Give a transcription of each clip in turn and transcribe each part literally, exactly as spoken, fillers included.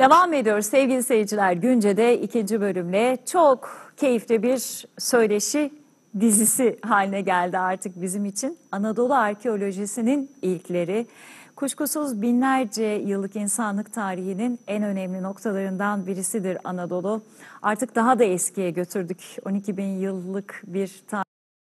Devam ediyoruz sevgili seyirciler. Günce'de ikinci bölümle çok keyifli bir söyleşi dizisi haline geldi artık bizim için. Anadolu arkeolojisinin ilkleri, kuşkusuz binlerce yıllık insanlık tarihinin en önemli noktalarından birisidir Anadolu. Artık daha da eskiye götürdük. on iki bin yıllık bir tarih.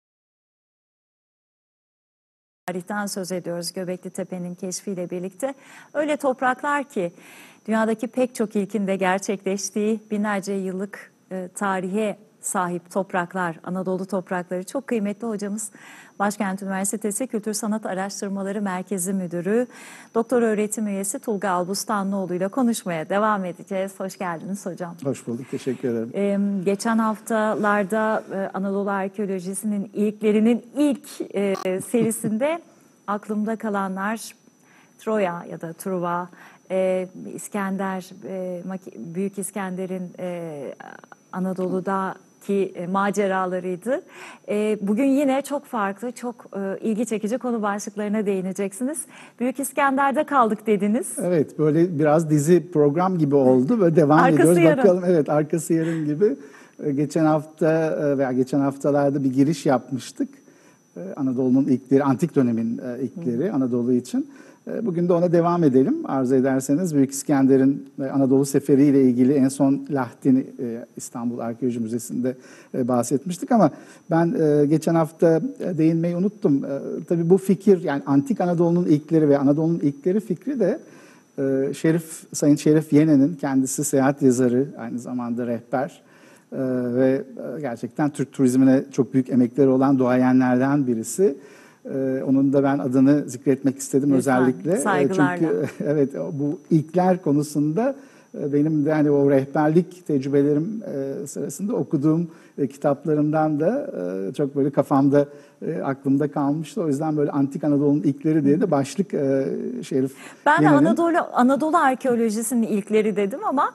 Tarihten söz ediyoruz Göbekli Tepe'nin keşfiyle birlikte. Öyle topraklar ki dünyadaki pek çok ilkin de gerçekleştiği binlerce yıllık e, tarihe sahip topraklar, Anadolu toprakları. Çok kıymetli hocamız Başkent Üniversitesi Kültür Sanat Araştırmaları Merkezi Müdürü, Doktor Öğretim Üyesi Tulga Albustanlıoğlu ile konuşmaya devam edeceğiz. Hoş geldiniz hocam. Hoş bulduk, teşekkür ederim. Ee, geçen haftalarda e, Anadolu arkeolojisinin ilklerinin ilk e, serisinde aklımda kalanlar Troya ya da Truva, e, İskender, e, Büyük İskender'in e, Anadolu'daki e, maceralarıydı. E, bugün yine çok farklı, çok e, ilgi çekici konu başlıklarına değineceksiniz. Büyük İskender'de kaldık dediniz. Evet, böyle biraz dizi program gibi oldu ve devam arkası ediyoruz. Yarın. Bakalım, evet, arkası yarın gibi. Geçen hafta veya geçen haftalarda bir giriş yapmıştık. Anadolu'nun ilkleri, antik dönemin ilkleri Anadolu için. Bugün de ona devam edelim. Arzu ederseniz Büyük İskender'in Anadolu Seferi ile ilgili en son Lahdini İstanbul Arkeoloji Müzesi'nde bahsetmiştik ama ben geçen hafta değinmeyi unuttum. Tabii bu fikir, yani antik Anadolu'nun ilkleri ve Anadolu'nun ilkleri fikri de Şerif, Sayın Şerif Yene'nin, kendisi seyahat yazarı, aynı zamanda rehber ve gerçekten Türk turizmine çok büyük emekleri olan duayenlerden birisi. Ee, onun da ben adını zikretmek istedim. Lütfen, özellikle. Saygılarla. Çünkü evet, bu ilkler konusunda benim de hani o rehberlik tecrübelerim sırasında okuduğum kitaplarımdan da çok böyle kafamda, aklımda kalmıştı. O yüzden böyle Antik Anadolu'nun ilkleri diye de başlık Şerif Ben de Yene'nin. Anadolu Anadolu arkeolojisinin ilkleri dedim ama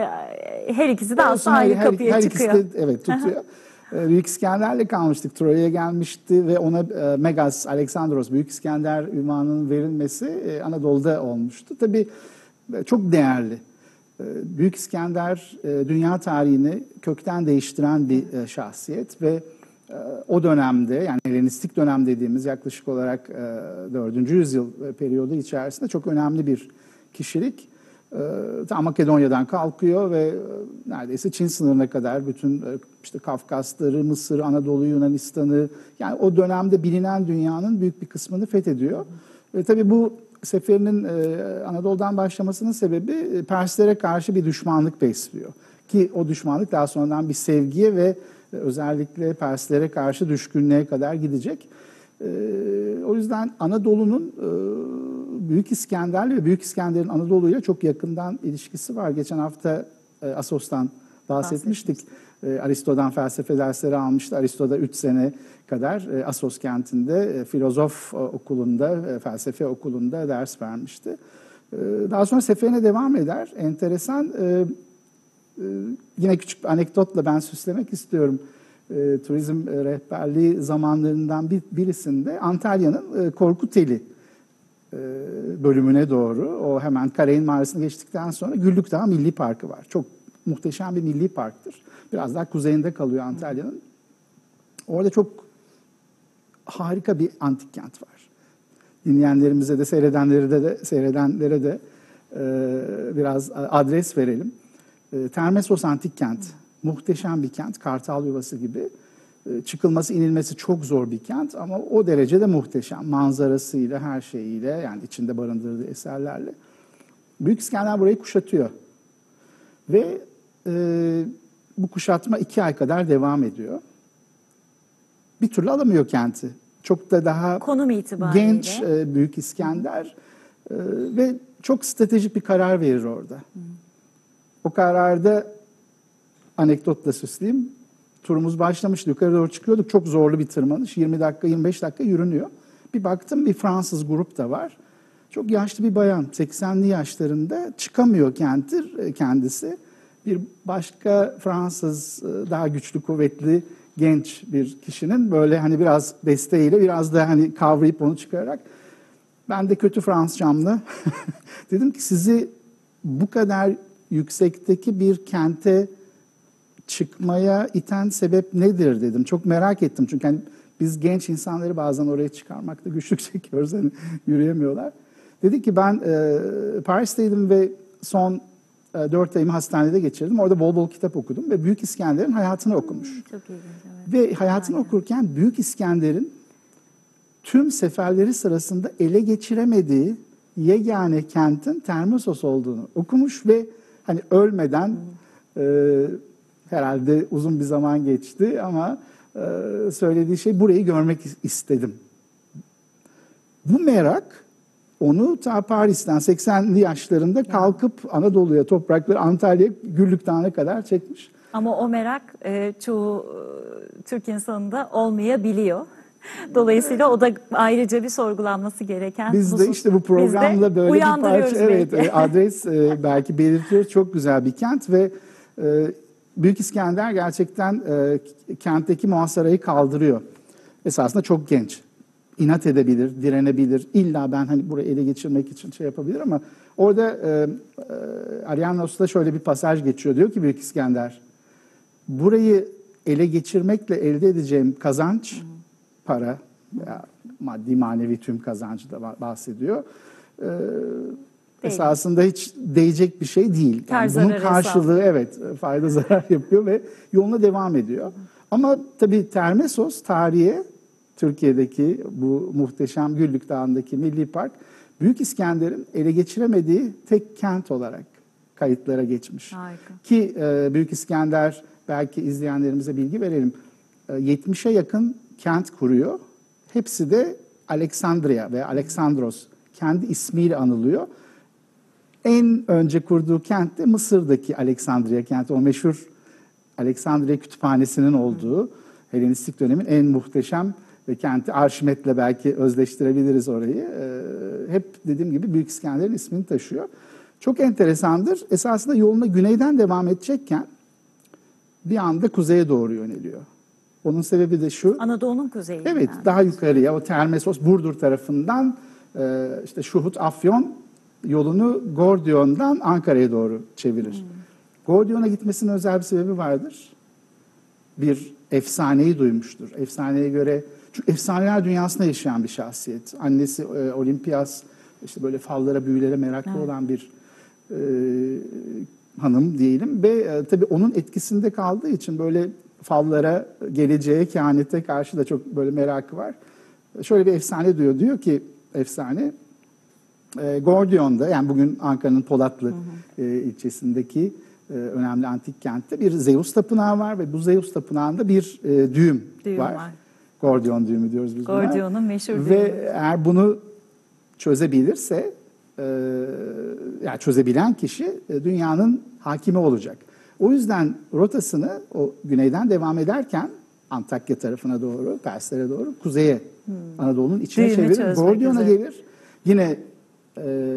her ikisi de aslında aynı her, kapıya her çıkıyor. Her ikisi de evet tutuyor. Büyük İskender'le kalmıştık. Troya'ya gelmişti ve ona Megas, Aleksandros, Büyük İskender ünvanının verilmesi Anadolu'da olmuştu. Tabii çok değerli. Büyük İskender dünya tarihini kökten değiştiren bir şahsiyet ve o dönemde, yani Helenistik dönem dediğimiz yaklaşık olarak dördüncü yüzyıl periyodu içerisinde çok önemli bir kişilik. Tam Makedonya'dan kalkıyor ve neredeyse Çin sınırına kadar bütün işte Kafkasları, Mısır, Anadolu, Yunanistan'ı, yani o dönemde bilinen dünyanın büyük bir kısmını fethediyor. Ve tabii bu seferinin Anadolu'dan başlamasının sebebi Perslere karşı bir düşmanlık besliyor. Ki o düşmanlık daha sonradan bir sevgiye ve özellikle Perslere karşı düşkünlüğe kadar gidecek. O yüzden Anadolu'nun Büyük İskender'le ve Büyük İskender'in Anadolu'yla çok yakından ilişkisi var. Geçen hafta Assos'tan bahsetmiştik. Aristo'dan felsefe dersleri almıştı. Aristo'da üç sene kadar Assos kentinde filozof okulunda, felsefe okulunda ders vermişti. Daha sonra seferine devam eder. Enteresan, yine küçük bir anekdotla ben süslemek istiyorum. E, turizm rehberliği zamanlarından bir, birisinde Antalya'nın e, Korkuteli e, bölümüne doğru, o hemen Karayın Mağarası'nı geçtikten sonra Güllük Dağı Milli Parkı var. Çok muhteşem bir milli parktır. Biraz daha kuzeyinde kalıyor Antalya'nın. Orada çok harika bir antik kent var. Dinleyenlerimize de, seyredenlere de, seyredenlere de e, biraz adres verelim. E, Termessos Antik Kent. Muhteşem bir kent, Kartal Yuvası gibi. Çıkılması, inilmesi çok zor bir kent ama o derecede muhteşem. Manzarasıyla, her şeyiyle, yani içinde barındırdığı eserlerle. Büyük İskender burayı kuşatıyor. Ve e, bu kuşatma iki ay kadar devam ediyor. Bir türlü alamıyor kenti. Çok da daha konum itibariyle genç e, Büyük İskender e, ve çok stratejik bir karar verir orada. Hı. O kararda anekdotla süsleyeyim. Turumuz başlamıştı. Yukarı doğru çıkıyorduk. Çok zorlu bir tırmanış. yirmi dakika, yirmi beş dakika yürünüyor. Bir baktım bir Fransız grup da var. Çok yaşlı bir bayan. seksenli yaşlarında. Çıkamıyor kenti, kendisi. Bir başka Fransız, daha güçlü, kuvvetli, genç bir kişinin böyle hani biraz desteğiyle, biraz da hani kavrayıp onu çıkararak, ben de kötü Fransızcamla dedim ki sizi bu kadar yüksekteki bir kente çıkmaya iten sebep nedir dedim. Çok merak ettim çünkü hani biz genç insanları bazen oraya çıkarmakta güçlük çekiyoruz. Hani yürüyemiyorlar. Dedi ki ben e, Paris'teydim ve son e, dört ayımı hastanede geçirdim. Orada bol bol kitap okudum ve Büyük İskender'in hayatını okumuş. Hmm, çok ilginç, evet. Ve hayatını Aynen. okurken Büyük İskender'in tüm seferleri sırasında ele geçiremediği yegane kentin Termessos olduğunu okumuş ve hani ölmeden hmm. e, herhalde uzun bir zaman geçti ama e, söylediği şey burayı görmek istedim. Bu merak onu ta Paris'ten seksenli yaşlarında kalkıp Anadolu'ya, toprakları, Antalya, Güllük Dağı'na kadar çekmiş. Ama o merak e, çoğu e, Türk insanında olmayabiliyor. Dolayısıyla o da ayrıca bir sorgulanması gereken Biz husus. de işte bu programla böyle bir parça evet, belki. adres e, belki belirtiyoruz. Çok güzel bir kent ve e, Büyük İskender gerçekten e, kentteki muhasarayı kaldırıyor. Esasında çok genç. İnat edebilir, direnebilir. İlla ben hani burayı ele geçirmek için şey yapabilir ama orada e, e, Arianos'ta şöyle bir pasaj geçiyor. Diyor ki Büyük İskender, burayı ele geçirmekle elde edeceğim kazanç, hmm. para, veya maddi manevi tüm kazancı da bahsediyor. E, esasında hiç değecek bir şey değil. Yani bunun karşılığı hesabı. Evet fayda zarar yapıyor ve yoluna devam ediyor. Hmm. Ama tabii Termessos tarihe, Türkiye'deki bu muhteşem Güllük Dağı'ndaki Milli Park, Büyük İskender'in ele geçiremediği tek kent olarak kayıtlara geçmiş. Harika. Ki e, Büyük İskender, belki izleyenlerimize bilgi verelim, e, yetmişe yakın kent kuruyor. Hepsi de Aleksandria ve Aleksandros kendi ismiyle anılıyor. En önce kurduğu kent de Mısır'daki Aleksandria kenti, o meşhur Aleksandria Kütüphanesi'nin olduğu, hmm. Helenistik dönemin en muhteşem ve kenti Arşimet'le belki özleştirebiliriz orayı. Ee, hep dediğim gibi Büyük İskender'in ismini taşıyor. Çok enteresandır. Esasında yoluna güneyden devam edecekken bir anda kuzeye doğru yöneliyor. Onun sebebi de şu. Anadolu'nun kuzeyinden. Evet, daha yukarıya, o Termessos, Burdur tarafından e, işte Şuhut, Afyon yolunu Gordion'dan Ankara'ya doğru çevirir. Hmm. Gordion'a gitmesinin özel bir sebebi vardır. Bir efsaneyi duymuştur. Efsaneye göre, çünkü efsaneler dünyasında yaşayan bir şahsiyet. Annesi e, Olimpias, işte böyle fallara, büyülere meraklı evet. olan bir e, hanım diyelim. Ve e, tabii onun etkisinde kaldığı için böyle fallara, geleceğe, kehanete karşı da çok böyle merakı var. Şöyle bir efsane diyor. Diyor ki efsane, e, Gordion'da, yani bugün Ankara'nın Polatlı hı hı. E, ilçesindeki e, önemli antik kentte bir Zeus tapınağı var ve bu Zeus tapınağında bir e, düğüm, düğüm var. var. Gordion düğümü diyoruz biz buna. Gordion'un meşhur düğümü. Ve eğer bunu çözebilirse, e, yani çözebilen kişi e, dünyanın hakimi olacak. O yüzden rotasını o güneyden devam ederken Antakya tarafına doğru, Perslere doğru, kuzeye, hmm. Anadolu'nun içine düğümü çevirir. Gordion'a gelir. Yine e,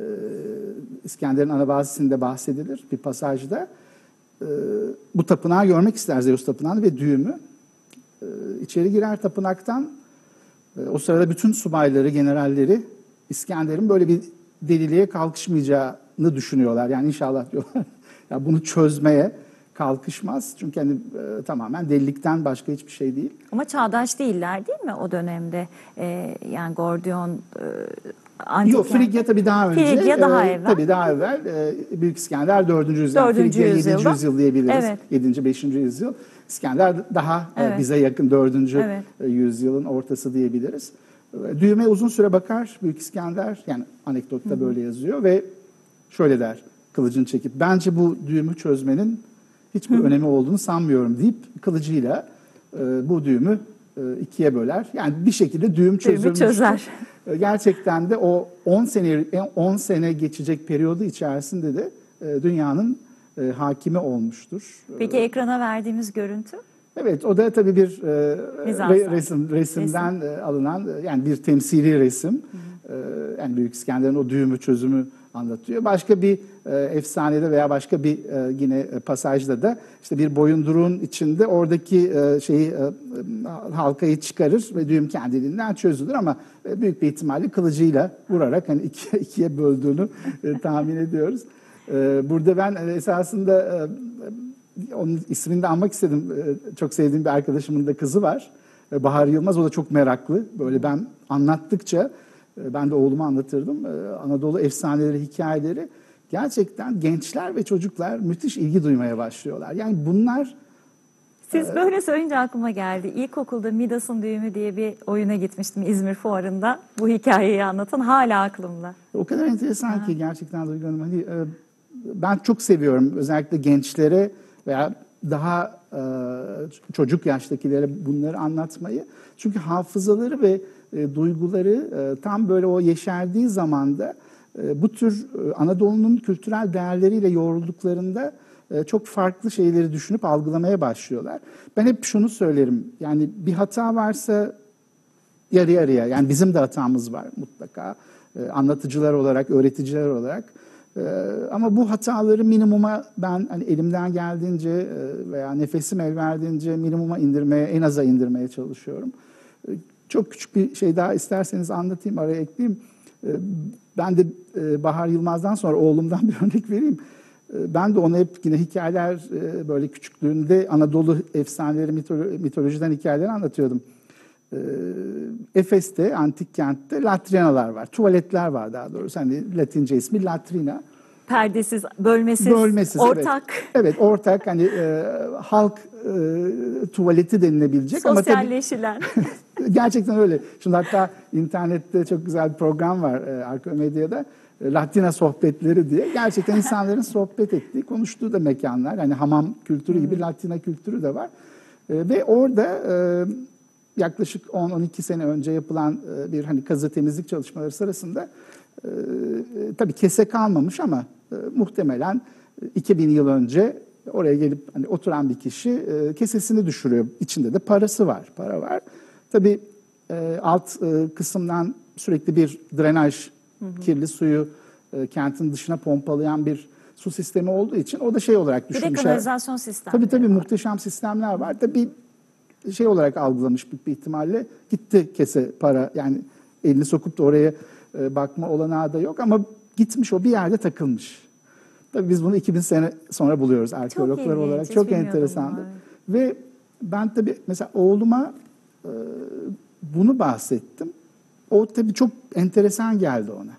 İskender'in Anabazisi'nde bahsedilir bir pasajda. E, bu tapınağı görmek ister, Zeus tapınağını ve düğümü. E, içeri girer tapınaktan. E, o sırada bütün subayları, generalleri İskender'in böyle bir deliliğe kalkışmayacağını düşünüyorlar. Yani inşallah diyorlar. Ya bunu çözmeye kalkışmaz. Çünkü hani e, tamamen delilikten başka hiçbir şey değil. Ama çağdaş değiller değil mi o dönemde? E, yani Gordion... E, Antik Yok, Frigya tabii daha önce. Frigya daha e, evvel. Tabii daha evvel. E, Büyük İskender dördüncü yüzyıl. dördüncü Frigya yüzyılda. yedinci yüzyıl diyebiliriz. Evet. yedinci beşinci yüzyıl. İskender daha evet. e, bize yakın dördüncü Evet. yüzyılın ortası diyebiliriz. E, düğüme uzun süre bakar Büyük İskender. Yani anekdotta Hı-hı. böyle yazıyor ve şöyle der kılıcını çekip. Bence bu düğümü çözmenin hiçbir Hı-hı. önemi olduğunu sanmıyorum deyip kılıcıyla e, bu düğümü e, ikiye böler. Yani bir şekilde düğüm çözülmüş. çözer. Gerçekten de o on sene on sene geçecek periyodu içerisinde de e, dünyanın e, hakimi olmuştur. Peki ekrana verdiğimiz görüntü? Evet, o da tabii bir e, re, resim resimden resim. E, alınan, yani bir temsili resim. Hı hı. E, yani Büyük İskender'in o düğümü çözümü anlatıyor. Başka bir e, efsanede veya başka bir e, yine e, pasajda da işte bir boyunduruğun içinde oradaki e, şeyi e, halkayı çıkarır ve düğüm kendiliğinden çözülür ama e, büyük bir ihtimalle kılıcıyla vurarak hani iki, ikiye böldüğünü e, tahmin ediyoruz. Ee, burada ben esasında e, onun ismini de anmak istedim. Ee, çok sevdiğim bir arkadaşımın da kızı var. Ee, Bahar Yılmaz, o da çok meraklı. Böyle ben anlattıkça, e, ben de oğluma anlatırdım. Ee, Anadolu efsaneleri, hikayeleri. Gerçekten gençler ve çocuklar müthiş ilgi duymaya başlıyorlar. Yani bunlar... Siz böyle söyleyince aklıma geldi. İlkokulda Midas'ın Düğümü diye bir oyuna gitmiştim İzmir Fuarı'nda. Bu hikayeyi anlatan hala aklımda. O kadar enteresan ha. ki gerçekten Duygu Hanım. Hani, e, ben çok seviyorum özellikle gençlere veya daha e, çocuk yaştakilere bunları anlatmayı. Çünkü hafızaları ve e, duyguları e, tam böyle o yeşerdiği zamanda e, bu tür e, Anadolu'nun kültürel değerleriyle yoğrulduklarında çok farklı şeyleri düşünüp algılamaya başlıyorlar. Ben hep şunu söylerim, yani bir hata varsa yarı yarıya, yani bizim de hatamız var mutlaka, anlatıcılar olarak, öğreticiler olarak. Ama bu hataları minimuma ben hani elimden geldiğince veya nefesim el verdiğince minimuma indirmeye, en aza indirmeye çalışıyorum. Çok küçük bir şey daha isterseniz anlatayım, araya ekleyeyim. Ben de Bahar Yılmaz'dan sonra oğlumdan bir örnek vereyim. Ben de ona hep yine hikayeler, böyle küçüklüğünde Anadolu efsaneleri, mitolojiden hikayeler anlatıyordum. Efes'te, antik kentte latrinalar var. Tuvaletler var daha doğrusu. Hani Latince ismi latrina. Perdesiz, bölmesiz, bölmesiz ortak. Evet, evet ortak, hani e, halk e, tuvaleti denilebilecek. Sosyalleşilen. Ama tabii, gerçekten öyle. Şimdi hatta internette çok güzel bir program var e, Arka Medya'da. Latina sohbetleri diye. Gerçekten insanların sohbet ettiği, konuştuğu da mekanlar. Hani hamam kültürü gibi Latina kültürü de var. E, ve orada e, yaklaşık on on iki sene önce yapılan e, bir hani kazı temizlik çalışmaları sırasında e, e, tabii kese kalmamış ama e, muhtemelen iki bin yıl önce oraya gelip hani oturan bir kişi e, kesesini düşürüyor. İçinde de parası var, para var. Tabii e, alt e, kısımdan sürekli bir drenaj, Hı hı. kirli suyu e, kentin dışına pompalayan bir su sistemi olduğu için o da şey olarak düşünmüşler. Bir de kanalizasyon sistemleri Tabii tabii var. Muhteşem sistemler var. Tabii şey olarak algılamış büyük bir ihtimalle. Gitti kese para, yani elini sokup da oraya e, bakma olanağı da yok ama gitmiş, o bir yerde takılmış. Tabii biz bunu iki bin sene sonra buluyoruz arkeologlar çok olarak. Hiç çok enteresandı. Ve ben tabii mesela oğluma e, bunu bahsettim. O tabii çok enteresan geldi ona.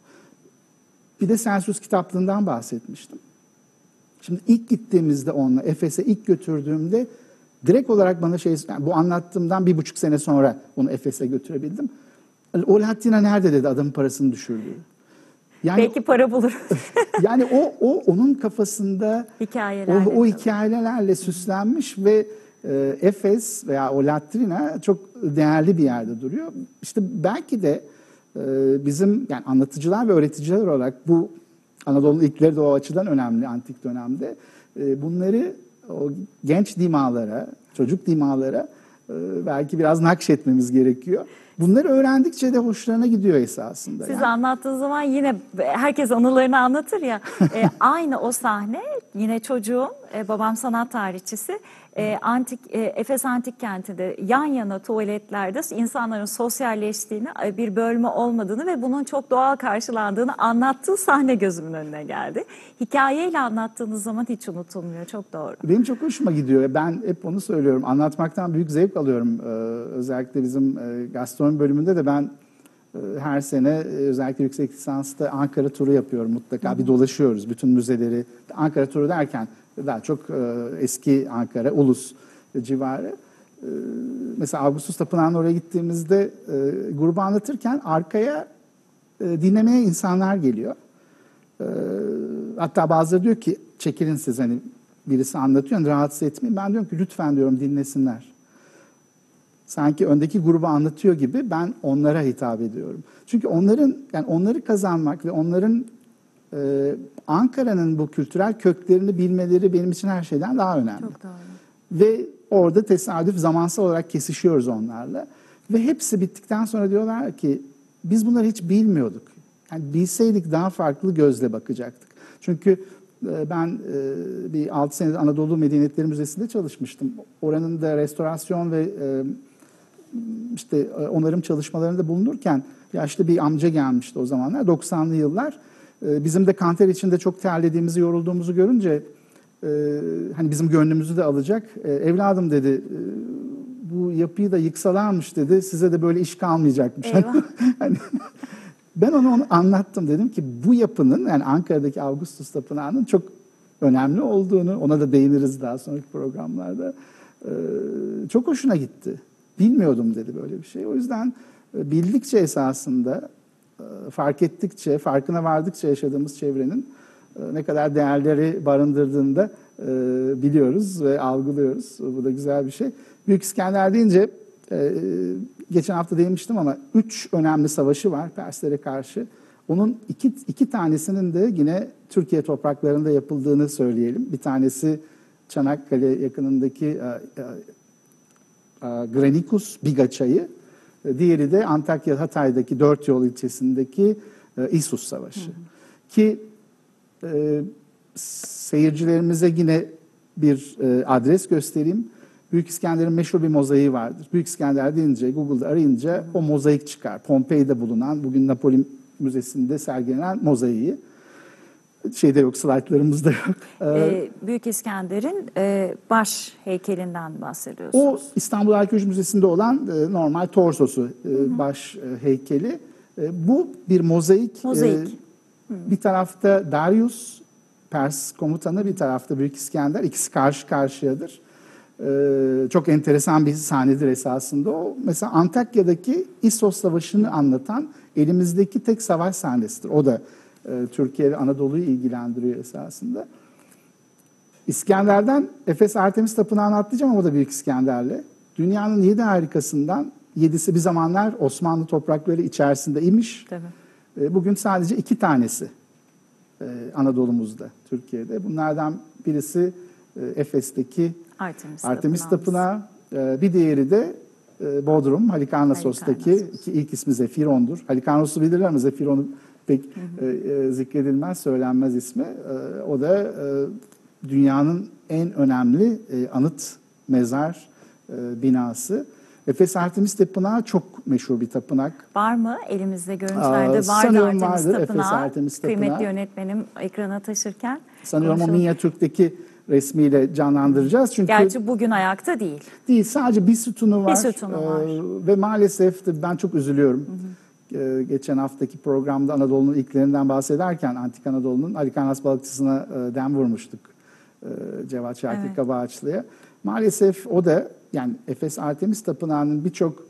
Bir de Celsus kitaplığından bahsetmiştim. Şimdi ilk gittiğimizde onunla, Efes'e ilk götürdüğümde direkt olarak bana şey, yani bu anlattığımdan bir buçuk sene sonra onu Efes'e götürebildim. O Latina nerede dedi, adamın parasını düşürdü. Yani, belki para bulur. Yani o, o onun kafasında hikayelerle, o, o hikayelerle süslenmiş ve e, Efes veya o Latrina çok değerli bir yerde duruyor. İşte belki de e, bizim yani anlatıcılar ve öğreticiler olarak bu Anadolu'nun ilkleri de o açıdan önemli antik dönemde. E, bunları o genç dimağlara, çocuk dimağlara e, belki biraz nakşetmemiz gerekiyor. Bunları öğrendikçe de hoşlarına gidiyor esasında. Siz yani. Anlattığınız zaman yine herkes anılarını anlatır ya. e, aynı o sahne yine çocuğum, e, babam sanat tarihçisi. E, antik e, Efes Antik Kenti'nde yan yana tuvaletlerde insanların sosyalleştiğini, bir bölme olmadığını ve bunun çok doğal karşılandığını anlattığı sahne gözümün önüne geldi. Hikayeyle anlattığınız zaman hiç unutulmuyor. Çok doğru. Benim çok hoşuma gidiyor. Ben hep onu söylüyorum. Anlatmaktan büyük zevk alıyorum. Ee, özellikle bizim e, gastronomi bölümünde de ben e, her sene e, özellikle yüksek lisansta Ankara turu yapıyorum mutlaka. Hı hı. Bir dolaşıyoruz bütün müzeleri. Ankara turu derken daha çok e, eski Ankara, Ulus civarı. E, mesela Ağustos Tapınağı'na oraya gittiğimizde e, grubu anlatırken arkaya e, dinlemeye insanlar geliyor. E, hatta bazıları diyor ki çekilin siz, hani birisi anlatıyor, rahatsız etmeyin. Ben diyorum ki lütfen diyorum dinlesinler. Sanki öndeki grubu anlatıyor gibi ben onlara hitap ediyorum. Çünkü onların, yani onları kazanmak ve onların Ee, Ankara'nın bu kültürel köklerini bilmeleri benim için her şeyden daha önemli. Çok doğru. Ve orada tesadüf, zamansal olarak kesişiyoruz onlarla. Ve hepsi bittikten sonra diyorlar ki biz bunları hiç bilmiyorduk. Yani bilseydik daha farklı gözle bakacaktık. Çünkü e, ben e, bir altı senedir Anadolu Medeniyetleri Müzesi'nde çalışmıştım. Oranın da restorasyon ve e, işte e, onarım çalışmalarında bulunurken yaşlı bir amca gelmişti o zamanlar, doksanlı yıllar. E, bizim de kanter içinde çok terlediğimizi, yorulduğumuzu görünce e, hani bizim gönlümüzü de alacak. E, evladım dedi, e, bu yapıyı da yıksalarmış dedi, size de böyle iş kalmayacakmış. Hani, ben ona onu anlattım, dedim ki bu yapının, yani Ankara'daki Augustus Tapınağı'nın çok önemli olduğunu, ona da değiniriz daha sonraki programlarda. Ee, çok hoşuna gitti. Bilmiyordum dedi böyle bir şey. O yüzden e, bildikçe esasında, e, fark ettikçe, farkına vardıkça yaşadığımız çevrenin e, ne kadar değerleri barındırdığını da e, biliyoruz ve algılıyoruz. Bu da güzel bir şey. Büyük İskender deyince, e, geçen hafta değinmiştim ama üç önemli savaşı var Perslere karşı. Onun iki, iki tanesinin de yine Türkiye topraklarında yapıldığını söyleyelim. Bir tanesi Çanakkale yakınındaki e, e, e, Granicus, Biga Çayı. Diğeri de Antakya Hatay'daki Dört Yol ilçesindeki e, İssus Savaşı. Hı hı. Ki e, seyircilerimize yine bir e, adres göstereyim. Büyük İskender'in meşhur bir mozaiği vardır. Büyük İskender deyince, Google'da arayınca hı hı. o mozaik çıkar. Pompei'de bulunan, bugün Napoli Müzesi'nde sergilenen mozaiği. Şeyde yok, slaytlarımızda yok. Ee, Büyük İskender'in e, baş heykelinden bahsediyorsunuz. O İstanbul Arkeoloji Müzesi'nde olan e, normal torsosu, e, hı hı. baş e, heykeli. E, bu bir mozaik. Mozaik. E, bir tarafta Darius, Pers komutanı, bir tarafta Büyük İskender. İkisi karşı karşıyadır. E, çok enteresan bir sahnedir esasında o. Mesela Antakya'daki İssos Savaşı'nı anlatan elimizdeki tek savaş sahnesidir. O da e, Türkiye ve Anadolu'yu ilgilendiriyor esasında. İskender'den Efes Artemis Tapınağı'nı atlayacağım ama o da Büyük İskender'le. Dünyanın yedi harikasından yedisi bir zamanlar Osmanlı toprakları içerisinde imiş. Tabii. E, bugün sadece iki tanesi e, Anadolu'muzda, Türkiye'de. Bunlardan birisi e, Efes'teki Artemis, Artemis Tapınağı, e, bir diğeri de e, Bodrum, Halikarnassos'taki, ki ilk ismi Zefiron'dur. Halikarnassos'u bilirler ama Zefiron'u pek hı hı. E, zikredilmez, söylenmez ismi. E, o da e, dünyanın en önemli e, anıt mezar e, binası. Efes Artemis Tapınağı çok meşhur bir tapınak. Var mı? Elimizde görüntülerde Aa, vardı Artemis vardır, Tapınağı. Efes Artemis Tapınağı. Kıymetli yönetmenim ekrana taşırken. Sanıyorum konuşalım. O Minyatürk'teki resmiyle canlandıracağız. Çünkü gerçi bugün ayakta değil. Değil, sadece bir sütunu var. Bir sütunu var. Ee, ve maalesef de ben çok üzülüyorum. Hı hı. Ee, geçen haftaki programda Anadolu'nun ilklerinden bahsederken Antik Anadolu'nun Halikarnas balıkçısına e, dem vurmuştuk. E, Cevat Şakir evet. Kabaağaçlı'ya. Maalesef o da, yani Efes Artemis Tapınağı'nın birçok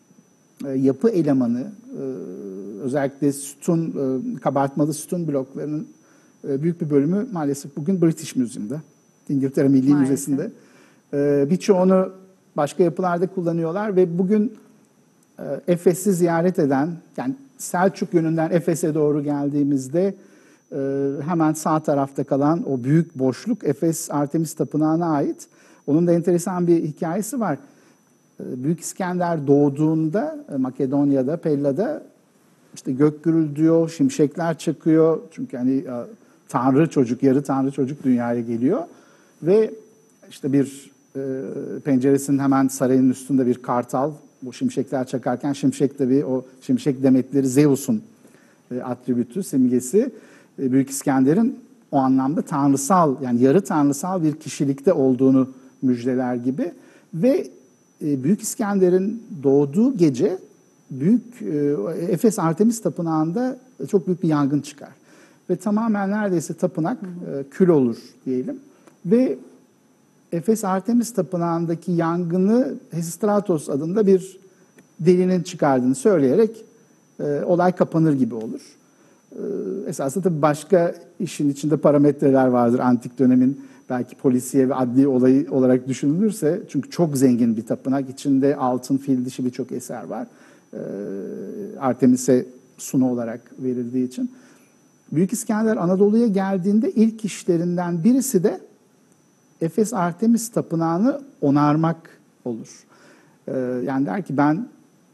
e, yapı elemanı, e, özellikle sütun, e, kabartmalı sütun bloklarının e, büyük bir bölümü maalesef bugün British Museum'da. İngiltere Milli maalesef. Müzesi'nde. Ee, birçoğunu başka yapılarda kullanıyorlar ve bugün e, Efes'i ziyaret eden, yani Selçuk yönünden Efes'e doğru geldiğimizde e, hemen sağ tarafta kalan o büyük boşluk Efes Artemis Tapınağı'na ait. Onun da enteresan bir hikayesi var. E, Büyük İskender doğduğunda e, Makedonya'da, Pella'da işte gök gürültüyor, şimşekler çakıyor. Çünkü hani e, tanrı çocuk, yarı tanrı çocuk dünyaya geliyor. Ve işte bir e, penceresinin hemen sarayın üstünde bir kartal, bu şimşekler çakarken şimşek tabii o şimşek demetleri Zeus'un e, atribütü, simgesi. E, Büyük İskender'in o anlamda tanrısal, yani yarı tanrısal bir kişilikte olduğunu müjdeler gibi. Ve e, Büyük İskender'in doğduğu gece büyük e, Efes Artemis Tapınağı'nda çok büyük bir yangın çıkar. Ve tamamen neredeyse tapınak e, kül olur diyelim. Ve Efes Artemis Tapınağı'ndaki yangını Hesistratos adında bir delinin çıkardığını söyleyerek e, olay kapanır gibi olur. E, esasında tabii başka işin içinde parametreler vardır antik dönemin, belki polisiye ve adli olayı olarak düşünülürse. Çünkü çok zengin bir tapınak, içinde altın, fil dişi birçok eser var. E, Artemis'e sunu olarak verildiği için. Büyük İskender Anadolu'ya geldiğinde ilk işlerinden birisi de Efes Artemis Tapınağı'nı onarmak olur. Ee, yani der ki ben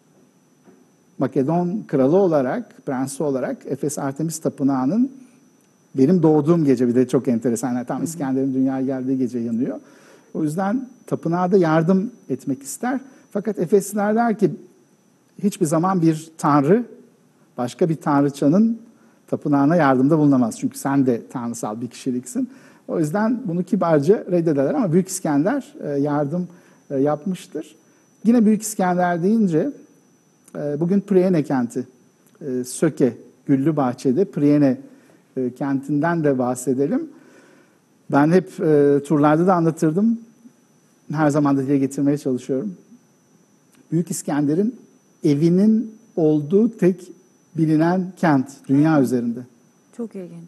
Makedon kralı olarak, prensi olarak Efes Artemis Tapınağı'nın benim doğduğum gece, bir de çok enteresan, yani tam İskender'in dünyaya geldiği gece yanıyor. O yüzden tapınağa da yardım etmek ister. Fakat Efesliler der ki hiçbir zaman bir tanrı başka bir tanrıçanın tapınağına yardımda bulunamaz. Çünkü sen de tanrısal bir kişiliksin. O yüzden bunu kibarca reddederler ama Büyük İskender e, yardım e, yapmıştır. Yine Büyük İskender deyince e, bugün Priene kenti, e, Söke, Güllübahçe'de Priene e, kentinden de bahsedelim. Ben hep e, turlarda da anlatırdım. Her zaman da dile getirmeye çalışıyorum. Büyük İskender'in evinin olduğu tek bilinen kent dünya üzerinde. Çok ilginç.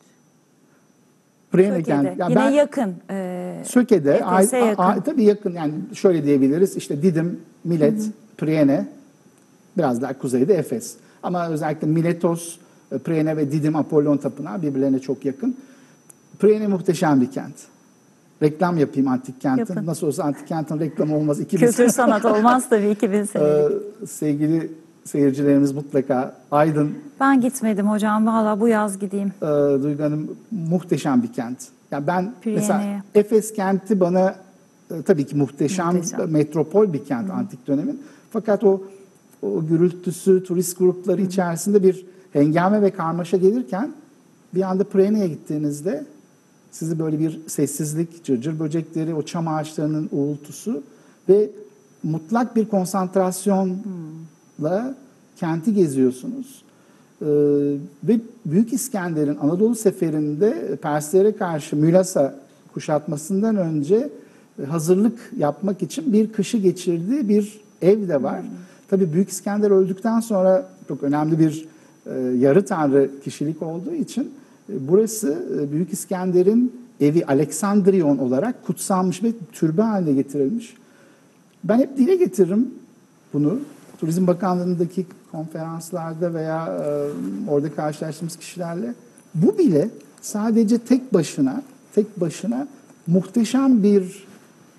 Priene Söke'de. kent. Ya Yine ben, yakın. E, Söke'de. Efes'e A, yakın. a, tabii yakın. Yani şöyle diyebiliriz. İşte Didim, Milet, hı hı. Priene. Biraz daha kuzeyde Efes. Ama özellikle Miletos, Priene ve Didim Apollon Tapınağı birbirlerine çok yakın. Priene muhteşem bir kent. Reklam yapayım antik kentin. Yapın. Nasıl olsa antik kentin reklamı olmaz. iki bin Kültür sanat olmaz tabii iki bin senelik. Ee, sevgili seyircilerimiz mutlaka Aydın. Ben gitmedim hocam. Valla bu yaz gideyim. E, Duygu Hanım muhteşem bir kent. Yani ben Priene'ye. mesela Efes kenti bana e, tabii ki muhteşem, Muhteşem. metropol bir kent, hı, antik dönemin. Fakat o o gürültüsü, turist grupları, hı, içerisinde bir hengame ve karmaşa gelirken bir anda Priene'ye gittiğinizde sizi böyle bir sessizlik, cırcır böcekleri, o çam ağaçlarının uğultusu ve mutlak bir konsantrasyonla, hmm, kenti geziyorsunuz. Ee, ve Büyük İskender'in Anadolu seferinde Perslere karşı Mülasa kuşatmasından önce hazırlık yapmak için bir kışı geçirdiği bir ev de var. Hmm. Tabii Büyük İskender öldükten sonra çok önemli bir e, yarı tanrı kişilik olduğu için burası Büyük İskender'in evi, Aleksandrion olarak kutsanmış ve türbe haline getirilmiş. Ben hep dile getiririm bunu. Turizm Bakanlığı'ndaki konferanslarda veya e, orada karşılaştığımız kişilerle. Bu bile sadece tek başına, tek başına muhteşem bir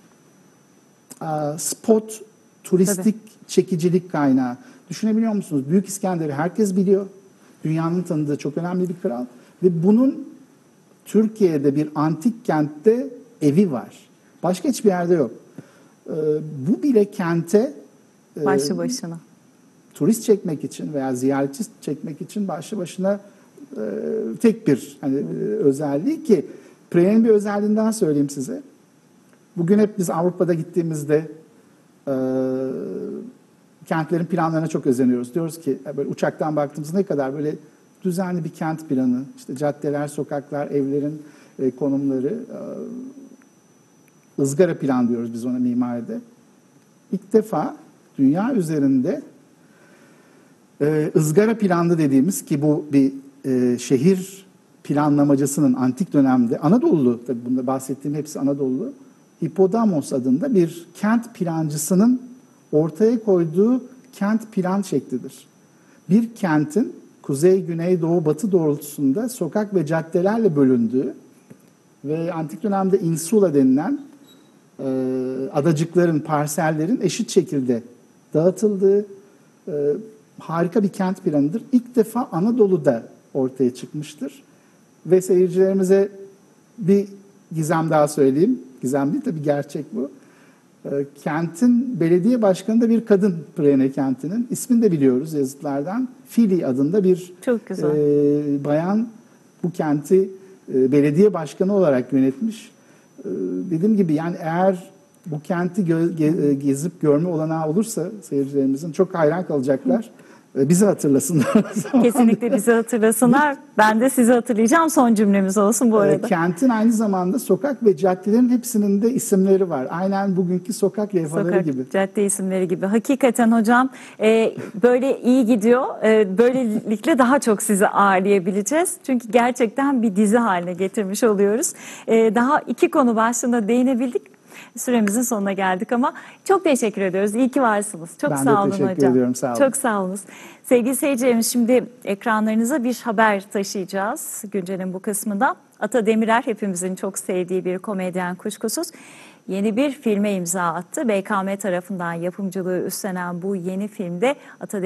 e, spot, turistik, tabii, çekicilik kaynağı. Düşünebiliyor musunuz? Büyük İskender'i herkes biliyor. Dünyanın tanıdığı çok önemli bir kral. Ve bunun Türkiye'de bir antik kentte evi var. Başka hiçbir yerde yok. Ee, bu bile kente e, başlı başına turist çekmek için veya ziyaretçi çekmek için başlı başına e, tek bir hani, e, özelliği ki Priene'nin bir özelliğinden söyleyeyim size. Bugün hep biz Avrupa'da gittiğimizde e, kentlerin planlarına çok özeniyoruz. Diyoruz ki böyle uçaktan baktığımızda ne kadar böyle düzenli bir kent planı, işte caddeler, sokaklar, evlerin e, konumları, e, ızgara plan diyoruz biz ona mimaride. İlk defa dünya üzerinde e, ızgara planlı dediğimiz ki bu bir e, şehir planlamacısının antik dönemde Anadolu, tabii bunda bahsettiğim hepsi Anadolu, Hipodamos adında bir kent plancısının ortaya koyduğu kent plan şeklidir. Bir kentin kuzey, güney, doğu, batı doğrultusunda sokak ve caddelerle bölündüğü ve antik dönemde insula denilen e, adacıkların, parsellerin eşit şekilde dağıtıldığı e, harika bir kent planıdır. İlk defa Anadolu'da ortaya çıkmıştır. Ve seyircilerimize bir gizem daha söyleyeyim. Gizem değil tabii, gerçek bu. E, kentin belediye başkanı da bir kadın, Priene kentinin. İsmini de biliyoruz yazıtlardan. Fili adında bir e, bayan bu kenti e, belediye başkanı olarak yönetmiş. E, dediğim gibi yani eğer bu kenti gö- ge- gezip görme olanağı olursa seyircilerimizin çok hayran kalacaklar. E, bizi hatırlasınlar. Kesinlikle bizi hatırlasınlar. Ben de sizi hatırlayacağım. Son cümlemiz olsun bu arada. E, kentin aynı zamanda sokak ve caddelerin hepsinin de isimleri var. Aynen bugünkü sokak levhaları sokak, gibi. Cadde isimleri gibi. Hakikaten hocam e, böyle iyi gidiyor. E, böylelikle daha çok sizi ağırlayabileceğiz. Çünkü gerçekten bir dizi haline getirmiş oluyoruz. E, daha iki konu başlığında değinebildik. Süremizin sonuna geldik ama çok teşekkür ediyoruz. İyi ki varsınız. Çok ben sağ olun hocam. Ben de teşekkür ediyorum. Sağ olun. Çok sağ olun. Sevgili seyircilerimiz, şimdi ekranlarınıza bir haber taşıyacağız güncelin bu kısmında. Ata Demirer hepimizin çok sevdiği bir komedyen kuşkusuz. Yeni bir filme imza attı. B K M tarafından yapımcılığı üstlenen bu yeni filmde Ata